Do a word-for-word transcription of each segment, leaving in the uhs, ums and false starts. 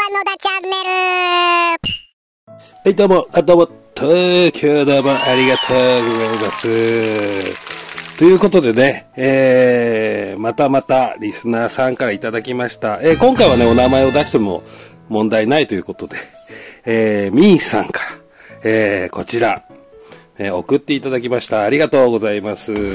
野田チャンネル。 はい、どうも、あ、どうも、東京どうもありがとうございます。ということでね、えー、またまたリスナーさんからいただきました。えー、今回はね、お名前を出しても問題ないということで、えー、みーさんから、えー、こちら、えー、送っていただきました。ありがとうございます。ね、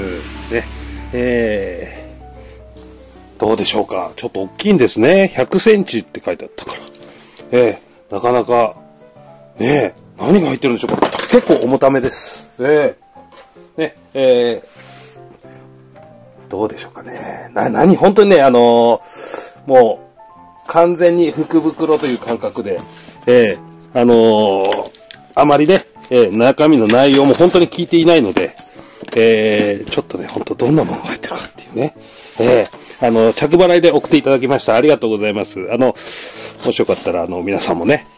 えー、どうでしょうか。ちょっと大きいんですね。ひゃくセンチって書いてあったから。えー、なかなか、ねえ、何が入ってるんでしょうか。結構重ためです。ええね、えー、どうでしょうかね。な、何本当にね、あのー、もう、完全に福袋という感覚で、えー、あのー、あまりね、えー、中身の内容も本当に聞いていないので、えー、ちょっとね、本当どんなものが入ってるかっていうね、えー、あの、着払いで送っていただきました。ありがとうございます。あの、もしよかったら、あの、皆さんもね、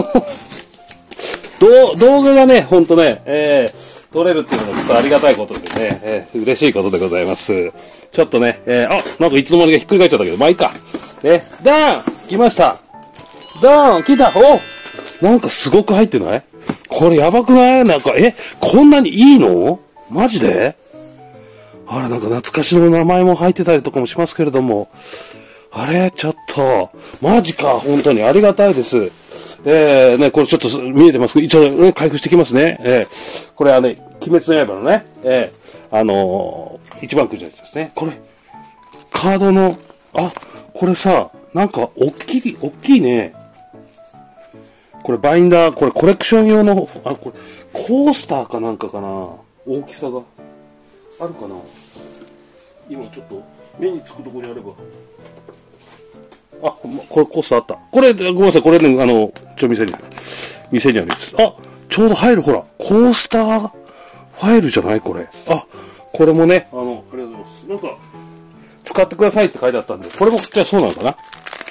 動, 動画がね、ほんとね、えー、撮れるっていうのはちょっとありがたいことでね、えー、嬉しいことでございます。ちょっとね、えー、あ、なんかいつの間にかひっくり返っちゃったけど、まあいいか。ね、ダーン来ましたダーン来たおなんかすごく入ってないこれやばくないなんか、え、こんなにいいのマジであれ、なんか懐かしの名前も入ってたりとかもしますけれども、あれちょっと、マジか、本当にありがたいです。えー、ね、これちょっと見えてますけど、一応ね、開封してきますね。えー、これはね、鬼滅の刃のね、えー、あのー、一番くじのやつですね。これ、カードの、あ、これさ、なんか、おっきい、おっきいね。これバインダー、これコレクション用の、あ、これ、コースターかなんかかな。大きさが。あるかな。今ちょっと、目につくところにあれば。あ、これコースターあった。これ、ごめんなさい、これね、あの、ちょ、店に、店にあるやつ。あ、ちょうど入る、ほら、コースターファイルじゃないこれ。あ、これもね、あの、ありがとうございます。なんか、使ってくださいって書いてあったんで、これも、じゃあそうなのかな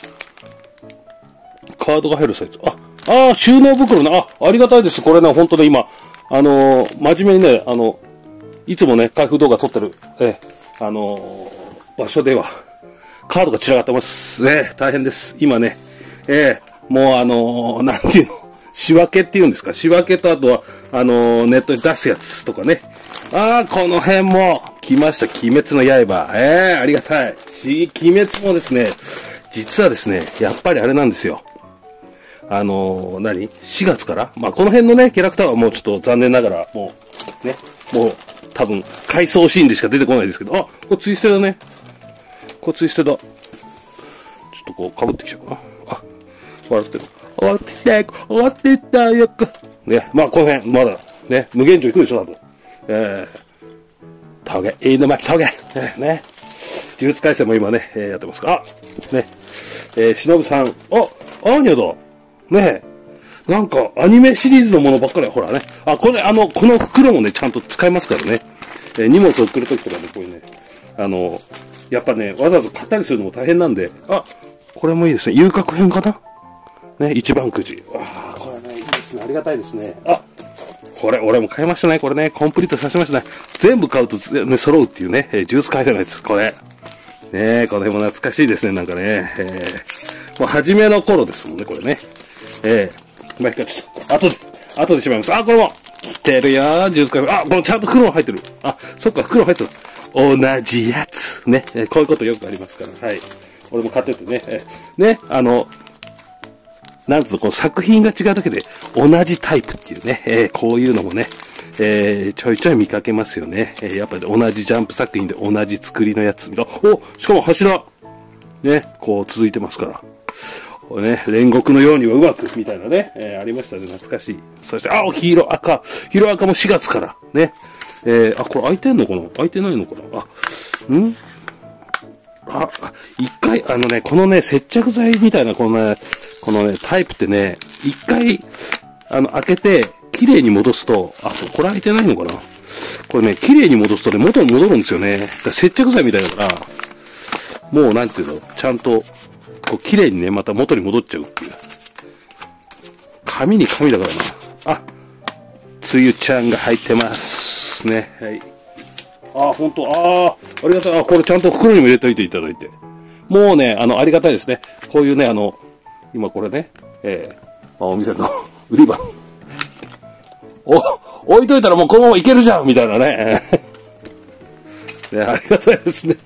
カードが入るサイズ。あ、あー、収納袋ね。あ、ありがたいです。これね、ほんとね、今、あのー、真面目にね、あの、いつもね、開封動画撮ってる、え、あのー、場所では、カードが散らがってます。えー、大変です。今ね、えー、もうあのー、なんていうの、仕分けっていうんですか、仕分けとあとは、あのー、ネットに出すやつとかね。あー、この辺も来ました。鬼滅の刃。えー、ありがたい。し、鬼滅もですね、実はですね、やっぱりあれなんですよ。あのー、何 ?し 月からまあ、この辺のね、キャラクターはもうちょっと残念ながら、もう、ね、もう、多分、回想シーンでしか出てこないですけど、あ、これツイステだね。これツイステだ。ちょっとこう、被ってきちゃうかな。あ、笑ってる。終わってた、終わってたよく。ね、まあ、この辺、まだ、ね、無限城行くでしょ、多分。えー、峠、飯沼峠。ね。呪術廻戦も今ね、えー、やってますか。あ、ね、えー、忍さん。あ、アーニャだ。ねえ。なんか、アニメシリーズのものばっかり、ほらね。あ、これ、あの、この袋もね、ちゃんと使えますからね。えー、荷物を送るときとかね、こういうね、あの、やっぱね、わざわざ買ったりするのも大変なんで、あ、これもいいですね。遊郭編かなね、一番くじ。ああ、これね、いいですね。ありがたいですね。あ、これ、俺も買いましたね。これね、コンプリートさせましたね。全部買うと、ね、揃うっていうね、えー、ジュース買いじゃないです。これ。ねえ、この辺も懐かしいですね。なんかね、えー、もう初めの頃ですもんね、これね。えー、まあ、ちょっと、後で、後でしまいます。あ、これも、来てるよー、ジュース買い。あ、このちゃんと袋入ってる。あ、そっか、袋入ってる。同じやつ。ね、えー。こういうことよくありますから。はい。俺も買っててね。えー、ね、あの、なんつうの、こう作品が違うだけで同じタイプっていうね。えー、こういうのもね、えー、ちょいちょい見かけますよね。えー、やっぱり同じジャンプ作品で同じ作りのやつ。お、しかも柱。ね、こう続いてますから。ね、煉獄のようにはうまく、みたいなね、えー、ありましたね。懐かしい。そして、あ、黄色赤。黄色赤もしがつから。ね。えー、あ、これ開いてんのかな開いてないのかなあ、んあ、一回、あのね、このね、接着剤みたいな、このね、このね、タイプってね、一回、あの、開けて、綺麗に戻すと、あ、これ開いてないのかなこれね、綺麗に戻すとね、元に戻るんですよね。だから接着剤みたいだから、もうなんていうの、ちゃんと、こう、綺麗にね、また元に戻っちゃうっていう。紙に紙だからな。あ、つゆちゃんが入ってます。ね。はい。あ、ほんと、ああ、ありがたい。あ、これちゃんと袋にも入れといていただいて。もうね、あの、ありがたいですね。こういうね、あの、 今これね、えー、まあ、お店の売り場。お、置いといたらもうこのままいけるじゃんみたいなね。ね、ありがたいですね。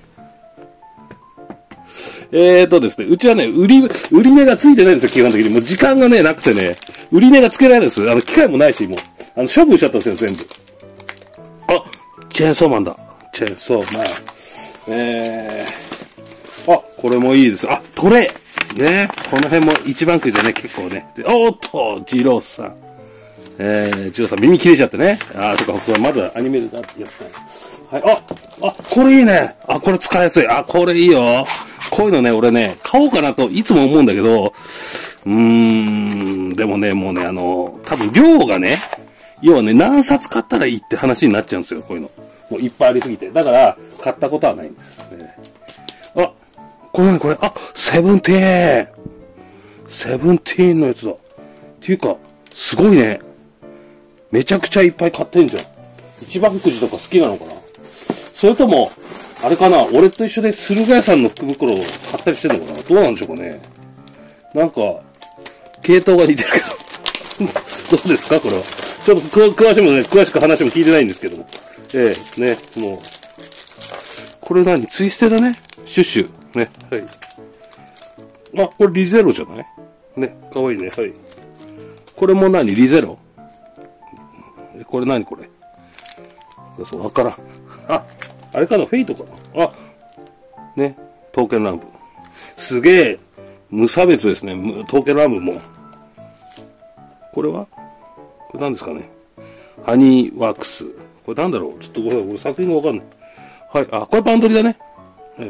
えーとですね、うちはね、売り、売り値がついてないんですよ、基本的に。もう時間がね、なくてね、売り値がつけられないです。あの、機械もないし、もう、あの、処分しちゃったんですよ、全部。あ、チェーンソーマンだ。チェーンソーマン。えー、あ、これもいいです。あ、トレイ。ね、この辺も一番くじでね、結構ね。でおーっと、ジローさん。えー、ジローさん、耳切れちゃってね。あー、とか、これまだアニメでだってやつね。はい、あ、あ、これいいね。あ、これ使いやすい。あ、これいいよ。こういうのね、俺ね、買おうかなといつも思うんだけど、うーん、でもね、もうね、あの、多分量がね、要はね、何冊買ったらいいって話になっちゃうんですよ、こういうの。もういっぱいありすぎて。だから、買ったことはないんです。ね、あ、これ何これ、あ、セブンティーン。セブンティーンのやつだ。っていうか、すごいね。めちゃくちゃいっぱい買ってんじゃん。一番くじとか好きなのかな。それとも、あれかな、俺と一緒で駿河屋さんの福袋を買ったりしてんのかな。どうなんでしょうかね。なんか、系統が似てるけど。どうですかこれは。ちょっと詳しくもね、詳しく話も聞いてないんですけども。ええね、もう。これ何ツイステだね。シュッシュ。ね、はい。あ、これリゼロじゃないね、かわいいね、はい。これも何リゼロこれ何これそう、わからん。あ、あれかなフェイトかなあ、ね、刀剣乱舞。すげえ、無差別ですね、刀剣乱舞も。これはこれ何ですかねハニーワークス。これなんだろうちょっとごめん、俺作品がわかんない。はい、あ、これバンドリだね。はい。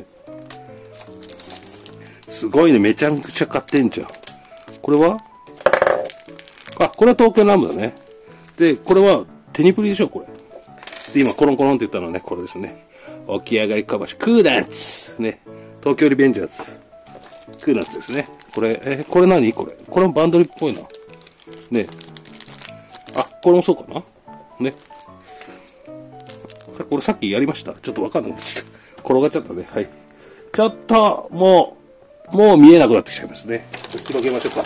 すごいね、めちゃくちゃ買ってんじゃん。これはあ、これは刀剣乱舞だね。で、これはテニプリでしょこれ。で、今、コロンコロンって言ったのはね、これですね。起き上がりかばし、クーナッツね。東京リベンジャーズ。クーナッツですね。これ、えー、これ何これ。これもバンドリっぽいな。ね。あ、これもそうかなね。これさっきやりましたちょっとわかんなくなっちゃった。転がっちゃったね。はい。ちょっと、もう、もう見えなくなってきちゃいますね。広げましょうか。はい。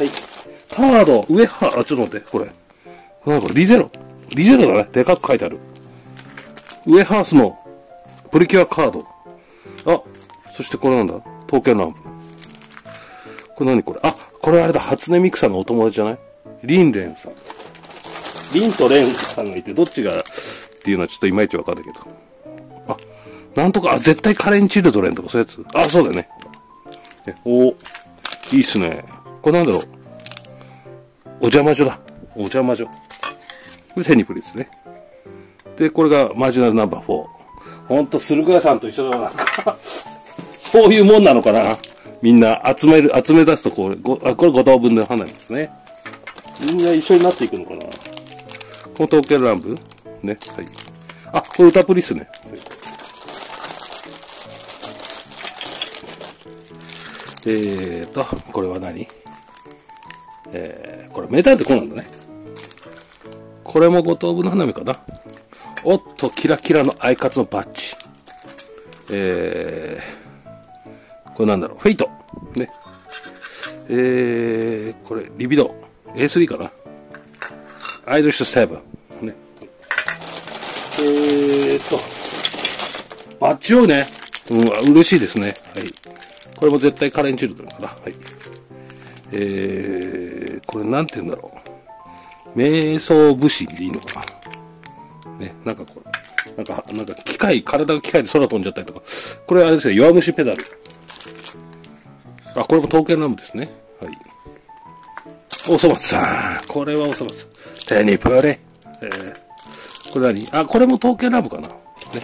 カード、上は、あ、ちょっと待って、これ。なんかリゼロ。リゼロだね。でかく書いてある。ウェハースのプリキュアカード。あ、そしてこれなんだ刀剣乱舞。これ何これあ、これあれだ。初音ミクさんのお友達じゃないリンレンさん。リンとレンさんがいて、どっちがっていうのはちょっといまいちわかんないけど。あ、なんとか、あ、絶対カレンチルドレンとかそういうやつ。あ、そうだよね。えおいいっすね。これなんだろうお邪魔女だ。お邪魔女。これテニプリですね。で、これがマージナルナンバーフォー。ほんと、駿河屋さんと一緒だな。そういうもんなのかな。みんな集める、集め出すとこれ、ごあこれご等分の花ですね。みんな一緒になっていくのかな。この刀剣乱舞ね。はい。あ、これ歌プリっすね。はい、えーと、これは何えー、これ名探偵コナンだね。これも五等分の花嫁かな。おっと、キラキラのアイカツのバッジ。えー、これなんだろう。フェイト。ね。えー、これ、リビド。エースリー かな。アイドリッシュセブン。ね。えーと、バッジをね。うん、嬉しいですね。はい。これも絶対カレンチルドかな。はい。えー、これなんて言うんだろう。瞑想武士でいいのかな。ね、なんかこれ、なんか、なんか機械、体が機械で空飛んじゃったりとか。これあれですよ、弱虫ペダル。あ、これも刀剣乱舞ですね。はい。おそ松さん。これはおそ松さん。テニプレ。えー、これ何あ、これも刀剣乱舞かな。ね。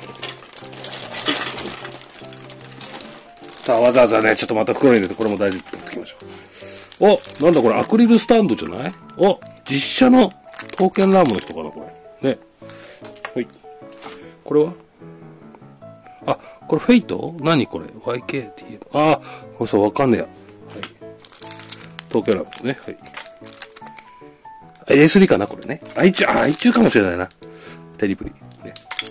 さあ、わざわざね、ちょっとまた袋に入れて、これも大事に取ってきましょう。お、なんだこれ、アクリルスタンドじゃないお、実写の刀剣乱舞の人かな、これ。ね。はい。これはあ、これフェイト何これ ?ワイケーティー。あー、これそう、わかんねえや。はい。刀剣乱舞ですね。はい。エースリー かな、これね。アイチュー、あ、アイチューかもしれないな。テニプリ。ね。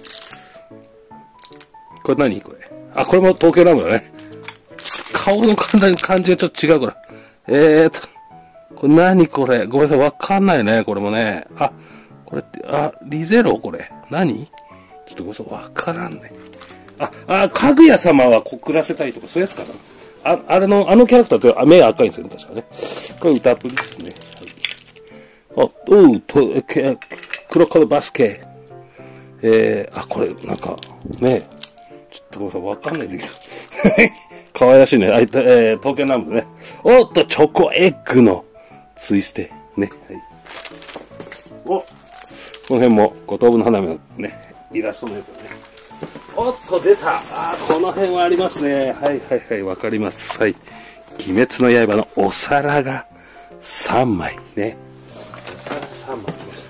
これ何これ。あ、これも刀剣乱舞だね。顔の感じがちょっと違うから。 えーと、これ何これごめんなさい、わかんないね、これもね。あ、これって、あ、リゼロこれ。何ちょっとごめんなさい、わからんね。あ、あ、かぐや様は告らせたいとか、そういうやつかな。あ、あれの、あのキャラクターって目赤いんですよね、確かね。これ歌アプリですね。はい、あ、おう、と、け、黒子のバスケ。えー、あ、これ、なんか、ね、ちょっとごめんなさい、わかんないんだけど。可愛らしいね。あいた、えー、東京南部ね。おっと、チョコエッグのツイステ。ね。はい。お、この辺も、五等分の花火のね、イラストのやつだね。おっと、出た。あー、この辺はありますね。はいはいはい、わかります。はい。鬼滅の刃のお皿がさんまい。ね。お皿さんまい来ました。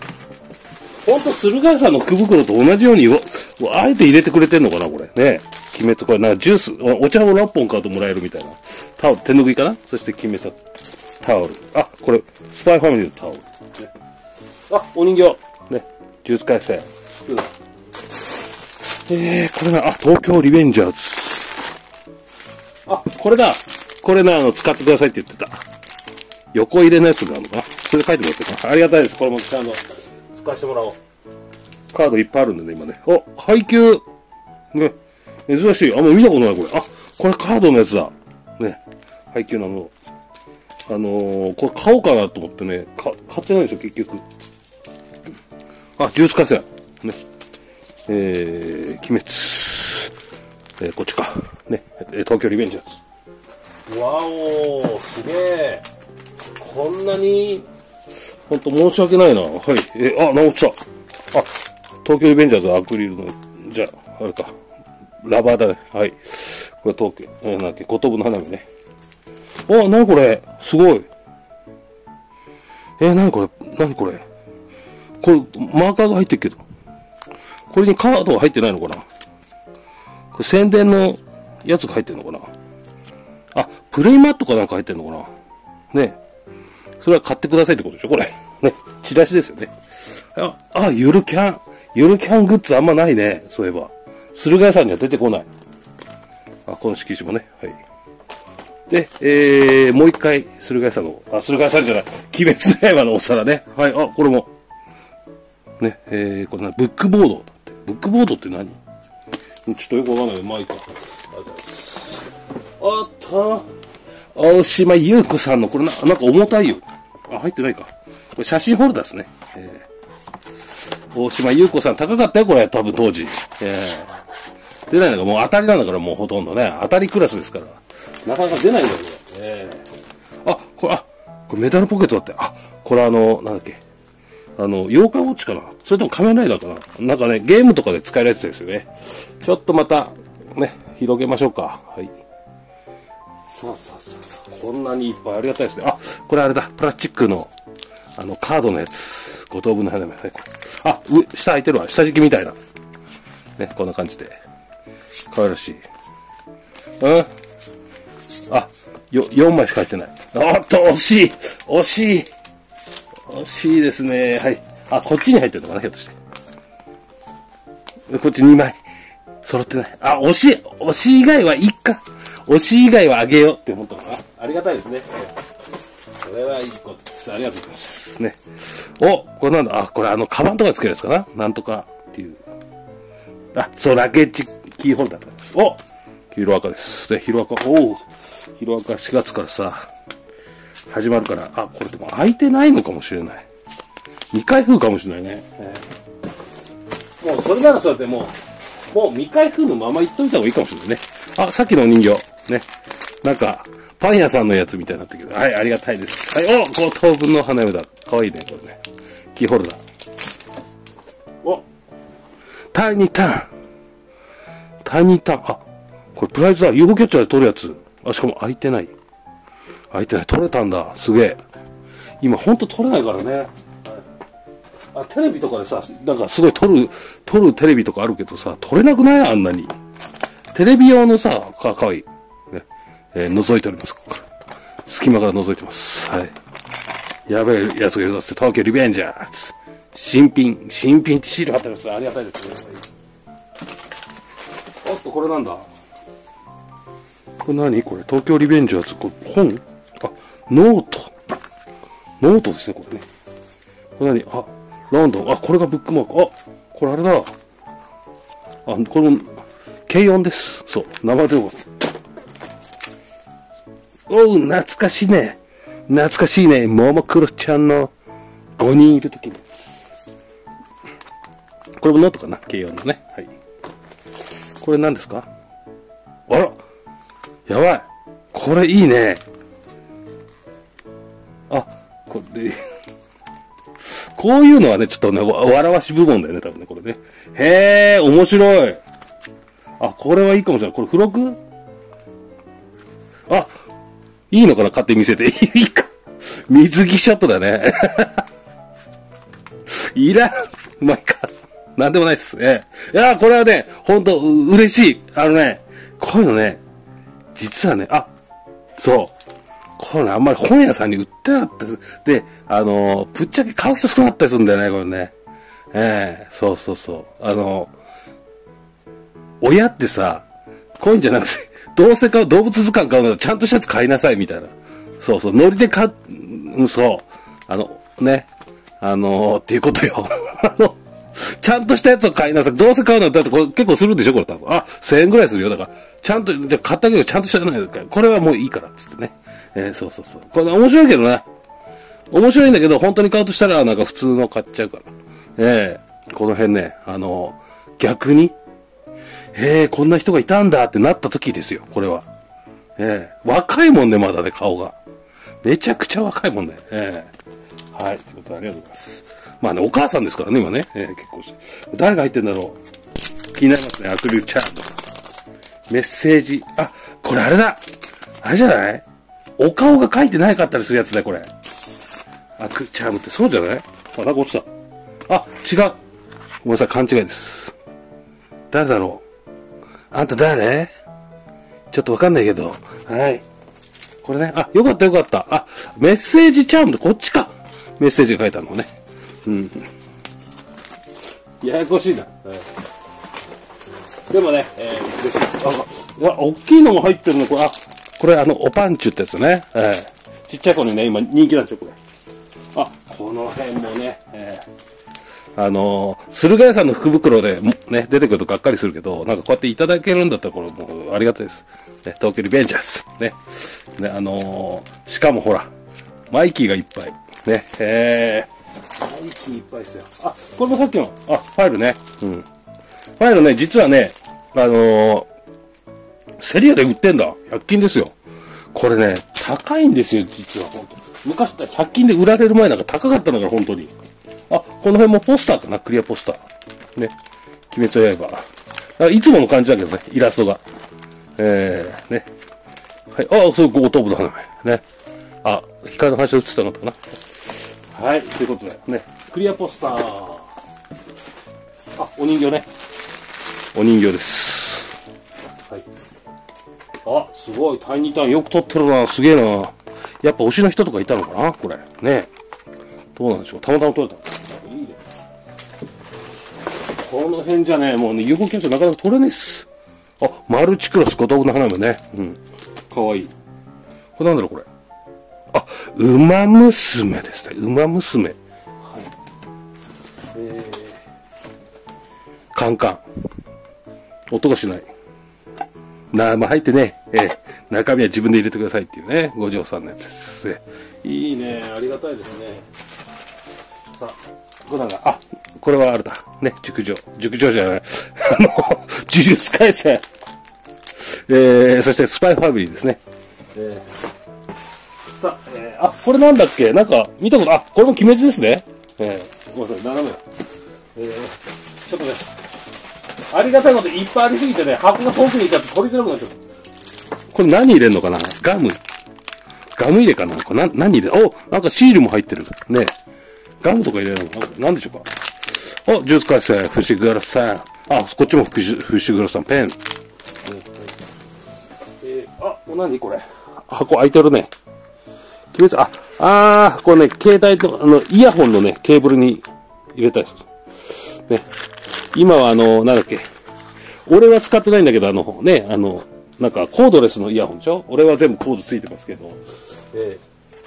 ほんと、駿河屋さんの福袋と同じように、あえて入れてくれてんのかな、これ。ね。鬼滅、これ、なんかジュース、お茶をろっぽん買うともらえるみたいな。タオル、手拭いかな、そして鬼滅タオル。あ、これ、スパイファミリーのタオル。ね、あ、お人形。ね。呪術廻戦。えー、これな、あ、東京リベンジャーズ。あ、これだ。これな、あの、使ってくださいって言ってた。横入れのやつがあるのかな。それ書いてもらってるかな。ありがたいです。これもちゃんと使わせてもらおう。カードいっぱいあるんでね、今ね。お、配給。ね。珍しい。あんま見たことない、これ。あ、これカードのやつだ。ね。配給なの。あのー、これ買おうかなと思ってね、か、買ってないんですよ、結局。あ、呪術廻戦。ね。えー、鬼滅。えー、こっちか。ね。えー、東京リベンジャーズ。わおー、すげえ。こんなに、ほんと申し訳ないな。はい。えー、あ、直した。あ、東京リベンジャーズアクリルの、じゃあ、あれか。ラバーだね。はい。これ東京、えー、なんだっけ、五等分の花火ね。あ、なにこれすごい。えー、なにこれなにこれこれ、マーカーが入ってるけど。これにカードが入ってないのかな。これ宣伝のやつが入ってるのかな。あ、プレイマットかなんか入ってるのかな。ね。それは買ってくださいってことでしょこれ。ね。チラシですよね。あ、あ、ゆるキャン。ゆるキャングッズあんまないね。そういえば。駿河屋さんには出てこない。あ、この色紙もね。はい。で、えー、もう一回、駿河屋さんの、あ、駿河屋さんじゃない。鬼滅の刃のお皿ね。はい。あ、これも。ね、えー、これな、ブックボードだって。ブックボードって何？ちょっとよくわかんないけど、まあいいか。あった。大島優子さんの、これな、なんか重たいよ。あ、入ってないか。これ写真ホルダーですね。えー、大島優子さん高かったよ、これ、多分当時。えー、出ないのがもう当たりなんだから、もうほとんどね。当たりクラスですから。なかなか出ないんだけど。えー、あ、これ、あ、これメダルポケットだって。あ、これあの、なんだっけ。あの、妖怪ウォッチかな、それとも仮面ライダーかな、なんかね、ゲームとかで使えるやつですよね。ちょっとまた、ね、広げましょうか。はい。さあさあさあさあ、こんなにいっぱいありがたいですね。あ、これあれだ、プラスチックの、あの、カードのやつ。五等分の花火。はい、これ。あ、上、下開いてるわ。下敷きみたいな。ね、こんな感じで。可愛らしい。うんあ、よ、よんまいしか入ってない。おっと、惜しい惜しい惜しいですね。はい。あ、こっちに入ってるのかな、ひょっとして。こっちにまい。揃ってない。あ、惜しい惜しい以外はいいか。惜しい以外はあげようって思ったのかな。ありがたいですね。これはいいことです。ありがとうございます。ね。お、これなんだ。あ、これあの、カバンとかつけるやつかな。なんとかっていう。あ、そう、ラケッジキーホルダーです。おヒロアカです。で、ヒロアカ、おう。ヒロアカしがつからさ、始まるから、あ、これでも開いてないのかもしれない。未開封かもしれないね。えー、もうそれならそうやってもう、もう未開封のまま言っといた方がいいかもしれないね。あ、さっきのお人形。ね。なんか、パン屋さんのやつみたいになってるけど。はい、ありがたいです。はい、おご等分の花嫁だ。かわいいね、これね。キーホルダー。おタイニータン。タイニータン。あ、これプライズだ。ユーフォー キャッチャーで撮るやつ。あ、しかも開いてない。開いてない。撮れたんだ。すげえ。今ほんと撮れないからね。あ、テレビとかでさ、なんかすごい撮る、撮るテレビとかあるけどさ、撮れなくないあんなに。テレビ用のさ、か、かわいい。ね。えー、覗いております、ここから。隙間から覗いてます。はい。やべえやつがいるぞって、東京リベンジャーズ。新品、新品ってシール貼ってます。ありがたいですね。おっと、これなんだこれ何これ東京リベンジャーズ。これ本あ、 ノート。ノートですね、これね。これ何あ、ロンドン。あ、これがブックマーク。あ、これあれだ。あ、これも、軽音です。そう、生電話。おう、懐かしいね。懐かしいね。ももクロちゃんのごにんいるときに。これもノートかな、軽音のね。はい。これ何ですか？あら、やばい。これいいね。あ、これで、こういうのはね、ちょっとね、わ、笑わし部門だよね、多分ね、これね。へえ、面白い。あ、これはいいかもしれない。これ付録？あ、いいのかな、買って見せて。いいか。水着ショットだね。いらん。まあ、いいか。なんでもないっす。ええ。いや、これはね、ほんと、嬉しい。あのね、こういうのね、実はね、あ、そう。これね、あんまり本屋さんに売ってなかったです。で、あの、ぶっちゃけ買う人少なかったりするんだよね、これね。ええ、そうそうそう。あの、親ってさ、こういうんじゃなくて、どうせ買う、動物図鑑買うならちゃんとしたやつ買いなさい、みたいな。そうそう、ノリで買う、うん、そう。あの、ね。あの、っていうことよ。あの、ちゃんとしたやつを買いなさい。どうせ買うのだってこれ結構するでしょこれ多分。あ、せんえんぐらいするよ。だから、ちゃんと、じゃ買ったけどちゃんとしたじゃないか。これはもういいから、つってね。えー、そうそうそう。これ面白いけどね。面白いんだけど、本当に買うとしたら、なんか普通の買っちゃうから。ええー、この辺ね、あの、逆に、ええー、こんな人がいたんだってなった時ですよ、これは。ええー、若いもんね、まだね、顔が。めちゃくちゃ若いもんね。ええー、はい、ということでありがとうございます。まあね、お母さんですからね、今ね。えー、結婚して。誰が入ってんだろう。気になりますね、アクリルチャーム。メッセージ。あ、これあれだ。あれじゃない？お顔が書いてないかったりするやつだよ、これ。アクリルチャームってそうじゃない？あ、なんか落ちた。あ、違う。ごめんなさい、勘違いです。誰だろう。あんた誰？ちょっとわかんないけど。はい。これね。あ、よかったよかった。あ、メッセージチャームってこっちか。メッセージが書いてあるのね。うん。ややこしいな。でもね、えー、嬉しいです。あ、いや、大きいのも入ってるの、これ、あ、これあの、おパンチュってやつね。えー、ちっちゃい子にね、今人気なんですよ、これ。あ、この辺もね、えー、あのー、駿河屋さんの福袋で、ね、出てくるとがっかりするけど、なんかこうやっていただけるんだったら、これもうありがたいです。ね、東京リベンジャーズ。ね。ね、あのー、しかもほら、マイキーがいっぱい。ね、えー、マイキーいっぱいですよ。あ、これもさっきの、あ、ファイルね。うん。ファイルね、実はね、あのー、セリアで売ってんだ。ひゃく均ですよ。これね、高いんですよ、実は。本当昔ってひゃく均で売られる前なんか高かったんだから、本当に。あ、この辺もポスターかな、クリアポスター。ね。鬼滅の刃。いつもの感じだけどね、イラストが。えー、ね。はい。あ、そう、ゴートーブだな。ね。あ、光の反射映ってたのかな。はい。ということで、ね。クリアポスター。あ、お人形ね。お人形です。はい。あ、すごい。タイニーターンよく撮ってるな。すげえな。やっぱ推しの人とかいたのかなこれ。ね。どうなんでしょう。たまたま撮れたの。いいね。この辺じゃね、もうね、有効検査なかなか撮れないっす。あ、マルチクロス、五等分の花嫁ね。うん。かわいい。これなんだろう、これ。あ、馬娘ですね。馬娘。はい。えー、カンカン。音がしない。な、まあ、入ってね、えー、中身は自分で入れてくださいっていうね、五条さんのやつです。えー、いいね、ありがたいですね。さあ、これなんか、あ、これはあれだ。ね、熟女。熟女じゃない。あの、呪術廻戦。えー、そしてスパイファミリーですね。えー、さあ、えー、あ、これなんだっけなんか、見たこと、あ、これも鬼滅ですね。えー、ごめんなさい、斜めだ。えー、ちょっとね、ありがたいこといっぱいありすぎてね、箱が遠くにいちゃって取りづらくなっちゃう。これ何入れんのかなガム。ガム入れかなこれな何入れお、なんかシールも入ってる。ねガムとか入れるのなんでしょうかあ、ジュース回線、伏黒さん。あ、こっちも伏黒さん、ペン。えー、あ、何これ箱開いてるね。あ、あー、これね、携帯と、あの、イヤホンのね、ケーブルに入れたりする。ね。今はあの、なんだっけ。俺は使ってないんだけど、あの、ね、あの、なんかコードレスのイヤホンでしょ俺は全部コードついてますけど。え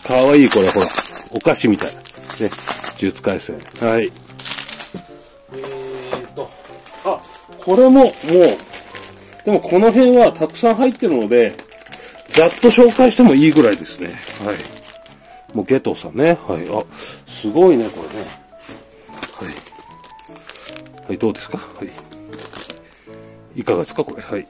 かわいい、これ、ほら。お菓子みたい。ね。呪術廻戦。はい。えーと。あ、これも、もう、でもこの辺はたくさん入ってるので、ざっと紹介してもいいぐらいですね。はい。もうゲトさんね。はい。あ、すごいね、これね。はい。はい、どうですか？はい。いかがですかこれ？はい。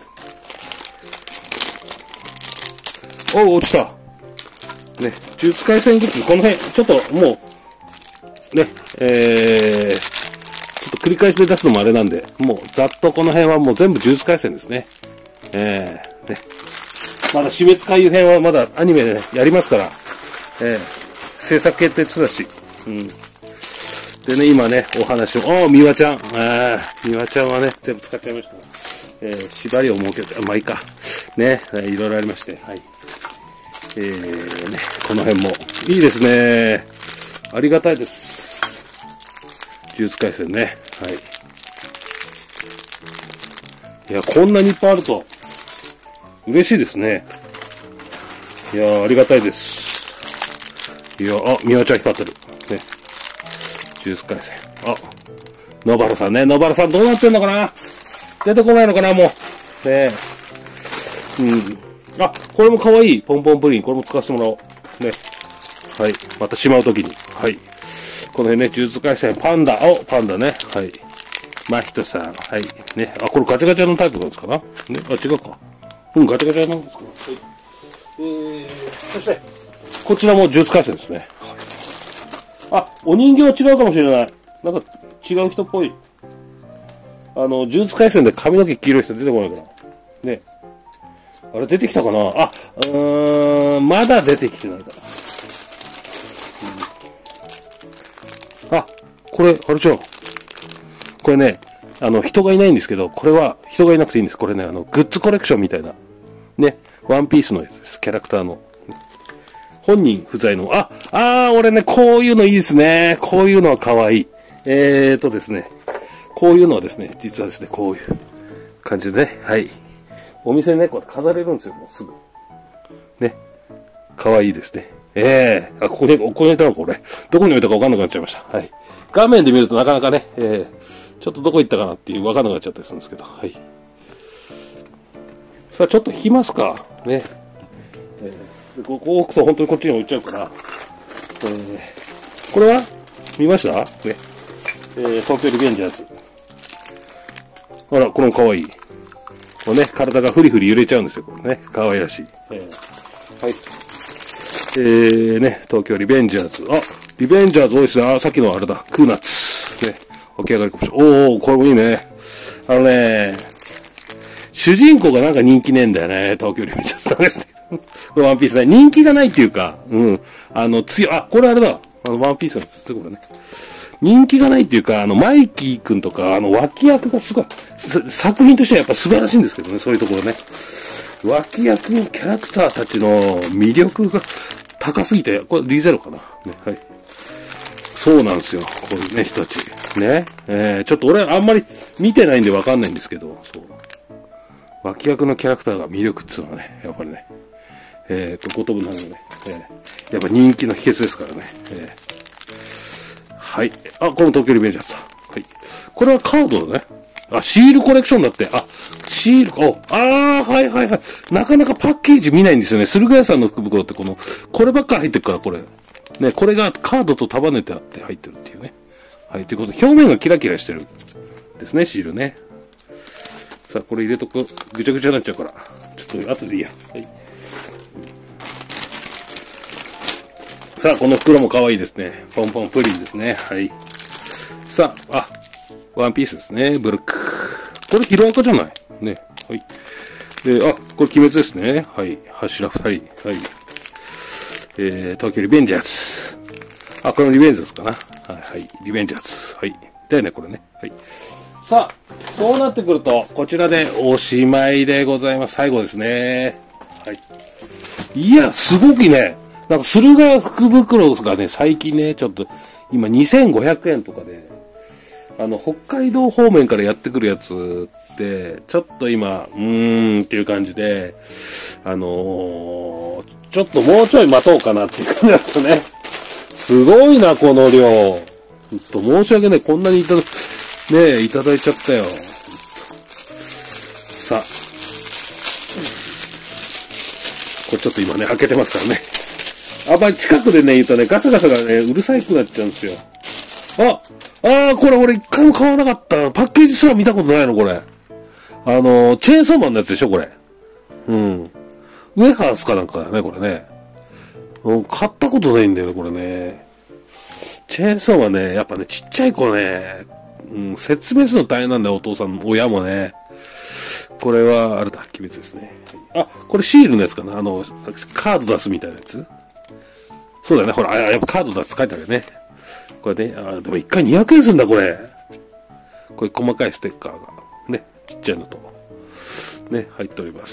お、落ちた。ね、呪術廻戦グッズ、この辺、ちょっともう、ね、えー、ちょっと繰り返しで出すのもあれなんで、もうざっとこの辺はもう全部呪術廻戦ですね。えー、ね。まだ死滅回遊編はまだアニメで、ね、やりますから、えー、制作決定だし、うん。でね、今ね、お話を、おー、みわちゃん。あー、みわちゃんはね、全部使っちゃいました。えー、縛りを設けて、まあいいか。ね、いろいろありまして、はい。えー、ね、この辺も、いいですね。ありがたいです。呪術廻戦ね。はい。いや、こんなにいっぱいあると、嬉しいですね。いやー、ありがたいです。いや、あ、みわちゃん光ってる。ね。呪術廻戦。あ、野原さんね。野原さんどうなってんのかな？出てこないのかなもう。ねうん。あ、これも可愛い。ポンポンプリン。これも使わせてもらおう。ね。はい。またしまうときに。はい。この辺ね、呪術廻戦。パンダ。お、パンダね。はい。まひとさん。はい。ね。あ、これガチャガチャのタイプなんですかな？ね。あ、違うか。うん、ガチャガチャなんですか。はい。えー、そして、こちらも呪術廻戦ですね。はい。あ、お人形は違うかもしれない。なんか、違う人っぽい。あの、呪術廻戦で髪の毛黄色い人出てこないかな。ね。あれ出てきたかなあ、うーん、まだ出てきてないかな。うん、あ、これ、あれじゃん。これね、あの、人がいないんですけど、これは人がいなくていいんです。これね、あの、グッズコレクションみたいな。ね、ワンピースのやつです。キャラクターの。本人不在の、あ、あー、俺ね、こういうのいいですね。こういうのは可愛い。えーとですね、こういうのはですね、実はですね、こういう感じでね、はい。お店にね、こうやって飾れるんですよ、もうすぐ。ね。かわいいですね。ええー、あ、ここに、ここに置いたのこれ。どこに置いたかわかんなくなっちゃいました。はい。画面で見るとなかなかね、えー、ちょっとどこ行ったかなっていうわかんなくなっちゃったりするんですけど、はい。さあ、ちょっと引きますか。ね。えー、でここ置くと本当にこっちに置いちゃうから、えー、これは見ましたね。えー、東京リベンジャーズ。あら、これもかわいい。こうね、体がフリフリ揺れちゃうんですよ、これね。可愛らしい。えー、はい。えー、ね、東京リベンジャーズ。あ、リベンジャーズ多いですね。あ、さっきのあれだ。クーナッツ。ね、起き上がりかもしれない。おー、これもいいね。あのね、主人公がなんか人気ねえんだよね。東京リベンジャーズ。これワンピースね。人気がないっていうか、うん。あの、強い、あ、これあれだ。あの、ワンピースなんですよ、これね。人気がないっていうか、あの、マイキーくんとか、あの、脇役がすごい、作品としてはやっぱ素晴らしいんですけどね、そういうところね。脇役のキャラクターたちの魅力が高すぎて、これリゼロかな。ね、はい。そうなんですよ。こういうね、人たち。ね。えー、ちょっと俺あんまり見てないんでわかんないんですけど、そう。脇役のキャラクターが魅力っていうのはね、やっぱりね、えーと、言葉なのでね、えー、やっぱ人気の秘訣ですからね。えーはい。あ、この東京リベンジャーズだ。はい。これはカードだね。あ、シールコレクションだって。あ、シールか。お、あー、はいはいはい。なかなかパッケージ見ないんですよね。駿河屋さんの福袋ってこの、こればっかり入ってるから、これ。ね、これがカードと束ねてあって入ってるっていうね。はい。ということで、表面がキラキラしてる。ですね、シールね。さあ、これ入れとく。ぐちゃぐちゃになっちゃうから。ちょっと後でいいや。はい。さあ、この袋も可愛いですね。ポンポンプリンですね。はい。さあ、あ、ワンピースですね。ブルック。これヒロアカじゃないね。はい。で、あ、これ鬼滅ですね。はい。柱二人。はい。えー、東京リベンジャーズ。あ、これもリベンジャーズかな。はい、はい。リベンジャーズ。はい。だよね、これね。はい。さあ、そうなってくると、こちらでおしまいでございます。最後ですね。はい。いや、すごくね、なんか、駿河屋福袋がね、最近ね、ちょっと、今にせんごひゃくえんとかで、あの、北海道方面からやってくるやつって、ちょっと今、うーんっていう感じで、あのー、 ちょっともうちょい待とうかなっていう感じなんですよね。すごいな、この量。ほんと申し訳ない。こんなにいただ、ねえ、いただいちゃったよ。さあ。これちょっと今ね、開けてますからね。あんまり近くでね、言うとね、ガサガサがね、うるさくなっちゃうんですよ。あ、ああ、これ俺一回も買わなかった。パッケージすら見たことないの、これ。あの、チェーンソーマンのやつでしょ、これ。うん。ウェハースかなんかだね、これね。うん、買ったことないんだよね、これね。チェーンソーマンね、やっぱね、ちっちゃい子ね、うん、説明するの大変なんだよ、お父さん、親もね。これは、あれだ、鬼滅ですね。あ、これシールのやつかな、あの、カード出すみたいなやつ。そうだよね、ほら、あ、やっぱカード出すって書いてあるよね。これね、あ、でも一回にひゃくえんするんだ、これ。これ細かいステッカーが、ね、ちっちゃいのと、ね、入っております。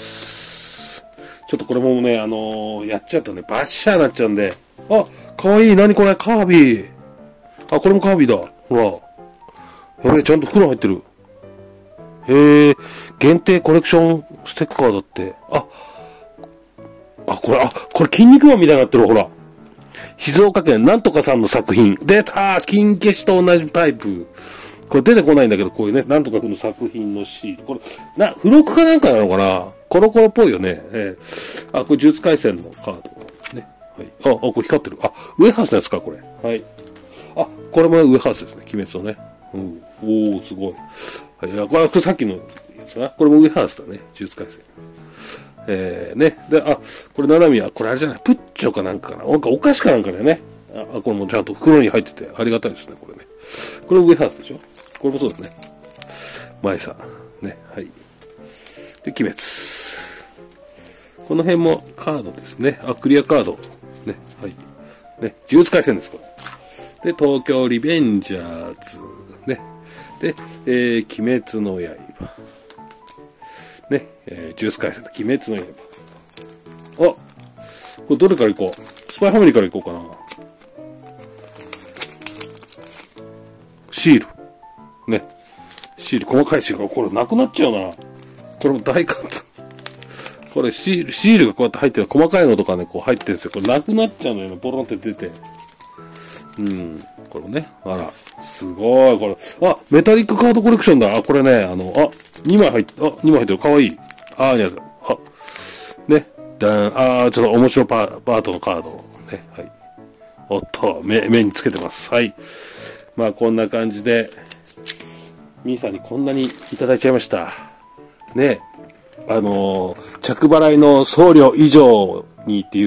ちょっとこれもね、あのー、やっちゃうとね、バッシャーになっちゃうんで、あ、かわいい、なにこれ、カービィ。あ、これもカービィだ。ほら。やべえ、ちゃんと袋入ってる。へえ、限定コレクションステッカーだって。あ、あ、これ、あ、これ筋肉マンみたいになってる、ほら。静岡県なんとかさんの作品。出たー、金消しと同じタイプ。これ出てこないんだけど、こういうね、なんとかくんの作品のシール。これ、な、付録かなんかなのかな、コロコロっぽいよね。えー、あ、これ呪術廻戦のカード。ね。はい。あ、あ、これ光ってる。あ、ウエハースのやつか、これ。はい。あ、これもウエハースですね。鬼滅のね。うん。おー、すごい。はい。これ、これさっきのやつな。これもウエハースだね。呪術廻戦。えー、ね。で、あ、これ、ナナミは、これあれじゃない、プッチョかなんかかな。なんかお菓子かなんかだよね。あ、これもちゃんと袋に入ってて、ありがたいですね、これね。これウエハースでしょ、これもそうですね。マイサー。ね、はい。で、鬼滅。この辺もカードですね。あ、クリアカード。ね、はい。ね、呪術廻戦です、これ。で、東京リベンジャーズ。ね。で、えー、鬼滅の刃。ね、えー、呪術廻戦と鬼滅の刃。あ、これどれから行こう。スパイファミリーから行こうかな。シール。ね。シール、細かいシールが、これなくなっちゃうな。これも大カット。これシール、シールがこうやって入ってる、細かいのとかね、こう入ってるんですよ。これなくなっちゃうのよね。ボロンって出て。うん。これもね。あら。すごい。これ。あ、メタリックカードコレクションだ。あ、これね、あの、あ、にまい入って、あ、にまい入ってる。かわいい。あーにゃず。あ、ね。だん、あー、ちょっと面白パー、パートのカード。ね。はい。おっと、目、目につけてます。はい。まあ、こんな感じで、ミーさんにこんなにいただいちゃいました。ね。あのー、着払いの送料以上にっていう、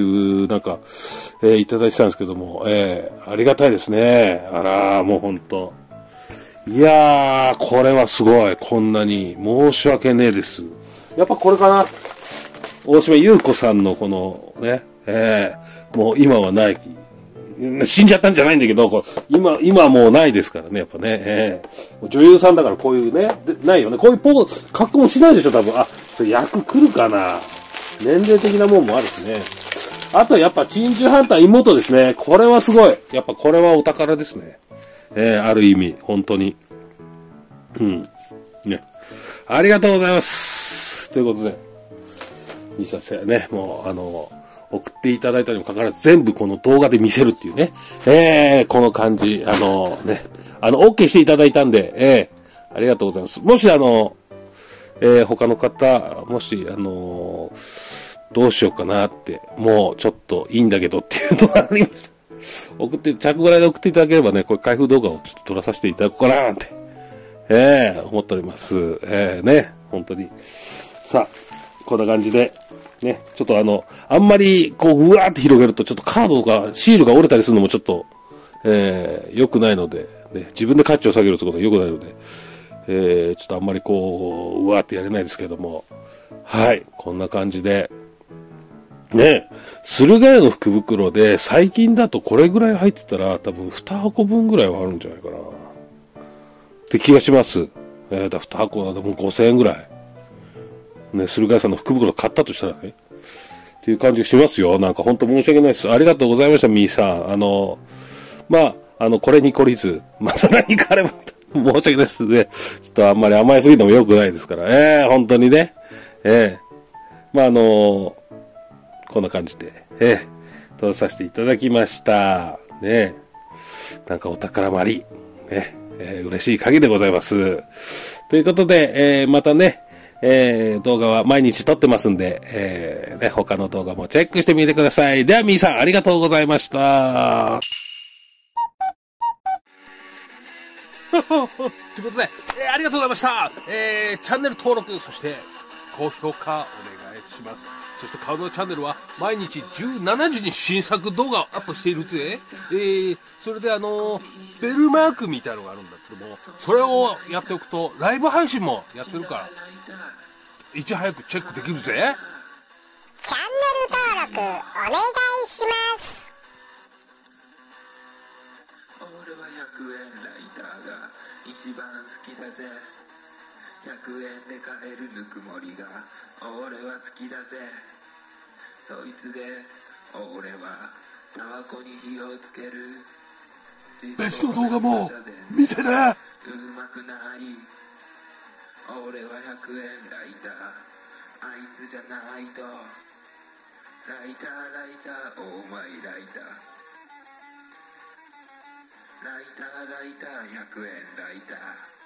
なんか、えー、いただいてたんですけども、えー、ありがたいですね。あらー、もうほんと。いやー、これはすごい。こんなに。申し訳ねえです。やっぱこれかな。大島優子さんのこの、ね、えー、もう今はない。死んじゃったんじゃないんだけど、こう今、今はもうないですからね、やっぱね。えー、女優さんだからこういうね、ないよね。こういうポーズ、格好もしないでしょ、多分。あ、それ役来るかな。年齢的なもんもあるしね。あとやっぱ、珍獣ハンター妹ですね。これはすごい。やっぱこれはお宝ですね。えー、ある意味、本当に。うん。ね。ありがとうございます。ということで、ミサせね、もう、あの、送っていただいたにもかかわらず、全部この動画で見せるっていうね。えー、この感じ、あの、ね、あの、OK していただいたんで、えー、ありがとうございます。もしあの、えー、他の方、もし、あのー、どうしようかなって、もうちょっといいんだけどっていうのがありました。送って、着払いで送っていただければね、これ開封動画をちょっと撮らさせていただこうかななんて、えー、思っております。えー、ね、本当に。さあ、こんな感じで、ね、ちょっとあの、あんまり、こう、うわーって広げると、ちょっとカードとかシールが折れたりするのもちょっと、えー、良くないので、ね、自分で価値を下げるってことは良くないので、えー、ちょっとあんまりこう、うわーってやれないですけども、はい、こんな感じで、ね、駿河屋の福袋で、最近だとこれぐらい入ってたら、多分に箱分ぐらいはあるんじゃないかな、って気がします。えー、だに箱はでもごせんえんぐらい。ね、駿河屋さんの福袋買ったとしたらね。っていう感じがしますよ。なんか本当申し訳ないです。ありがとうございました、ミーさん。あの、まあ、あの、これに懲りず、また何かあれば、申し訳ないですね。ちょっとあんまり甘えすぎても良くないですから。ええー、本当にね。ええー。まあ、あの、こんな感じで。 えー、撮らさせていただきました。ね、なんかお宝まり、ね、えー、嬉しい限りでございます。ということで、えー、またね、えー、動画は毎日撮ってますんで、えー、ね、他の動画もチェックしてみてください。では、みーさん、ありがとうございました。ということで、えー、ありがとうございました。えー、チャンネル登録、そして高評価お願いします。そして顔のチャンネルは毎日じゅうしちじに新作動画をアップしているぜ。えー、それであのー、ベルマークみたいなのがあるんだけども、それをやっておくとライブ配信もやってるから、いち早くチェックできるぜ。 チャンネル登録お願いします。 俺はひゃくえんライターが一番好きだぜ。ひゃくえんで買えるぬくもりが俺は好きだぜ。そいつで俺はタバコに火をつける。 別の動画も見てね。 うまくない俺はひゃくえんライター、あいつじゃないと。ライターライターオーマイライター、ライターライターひゃくえんライター。